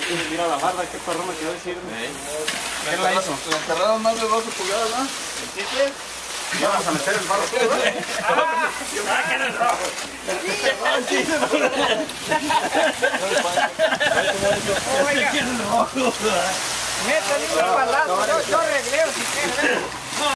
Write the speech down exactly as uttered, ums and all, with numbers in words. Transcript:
Mira la barda, qué perro me quiero decir. ¿Qué la hizo? La enterraron más de doce pulgadas, ¿no? ¿Hiciste? Vamos a meter el barro todo, ¿eh? ¡Ah, que eres rojo! Oiga, métale un palazo, yo arregleo si quieres.